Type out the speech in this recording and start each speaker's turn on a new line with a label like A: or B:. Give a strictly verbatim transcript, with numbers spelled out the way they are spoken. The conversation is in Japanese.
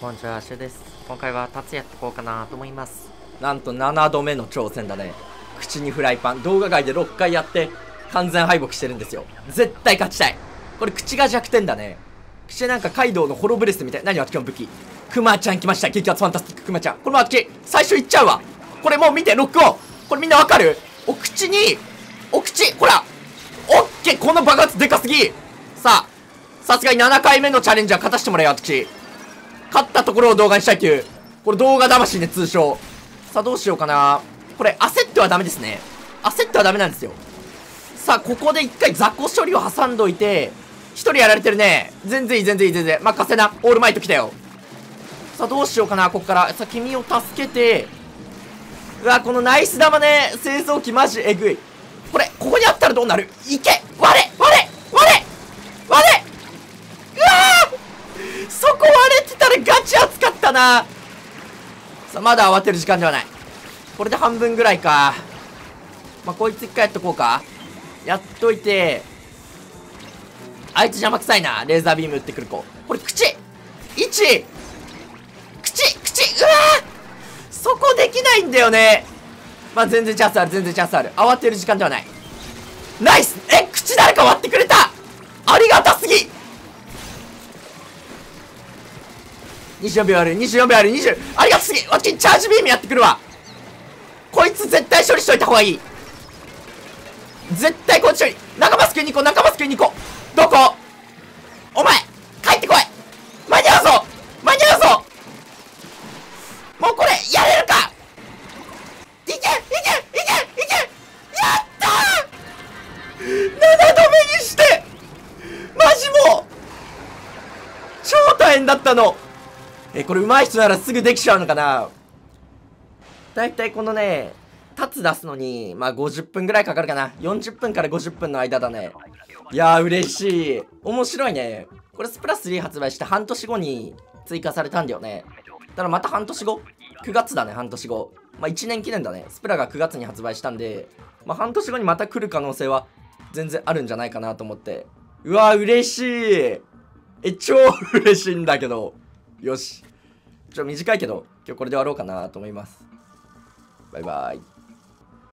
A: こんにちは、シュです。今回は達也やっていこうかなと思います。
B: なんとななどめの挑戦だね。口にフライパン動画外でろっかいやって完全敗北してるんですよ。絶対勝ちたい。これ口が弱点だね。口なんかカイドウのホロブレスみたい。何私の武器。クマちゃん来ました。激アツファンタスティッククマちゃん。これも私最初いっちゃうわ。これもう見てロックオン。これみんなわかる？お口にお口ほらオッケー。この爆発でかすぎ。さあさすがにななかいめのチャレンジは勝たせてもらえよ。私勝ったところを動画にしたいという、これ動画魂ね、通称。さあどうしようかな。これ焦ってはダメですね。焦ってはダメなんですよ。さあここで一回雑魚処理を挟んどいて、一人やられてるね。全然いい全然いい全然任せな。オールマイト来たよ。さあどうしようかな。ここからさあ君を助けて、うわこのナイス玉ね、製造機マジえぐい。これここにあったらどうなる。いけ割れ割れ割れ割れ。うわーそこ割れてたらガチ熱かったな。さあまだ慌てる時間ではない。これで半分ぐらいか。まあこいつ一回やっとこうか。やっといて、あいつ邪魔くさいな。レーザービーム打ってくる子。これ口いち口口うわーそこできないんだよね。まあ全然チャンスある全然チャンスある。慌てる時間ではない。ナイス。え口誰か割ってくれた。ありがたすぎ。にじゅうよんびょうあるにじゅうよんびょうあるにじゅうありがとすぎ。私チャージビームやってくるわ。こいつ絶対処理しといた方がいい。絶対こっち処理。仲間救いに行こう仲間救いに行こう。どこお前帰ってこい。間に合うぞ間に合うぞ。もうこれやれるか。いけいけいけいけやったー。ななどめにしてマジもう超大変だったの。え、これ上手い人ならすぐできちゃうのかな。だいたいこのね、タツ出すのに、まあごじゅっぷんぐらいかかるかな。よんじゅっぷんからごじゅっぷんの間だね。いやー、嬉しい。面白いね。これスプラスリー発売して半年後に追加されたんだよね。だからまた半年後 ?く 月だね、半年後。まあいちねん記念だね。スプラがくがつに発売したんで、まあ半年後にまた来る可能性は全然あるんじゃないかなと思って。うわー、嬉しい。え、超嬉しいんだけど。よし。ちょっと短いけど、今日これで終わろうかなと思います。バイバイ。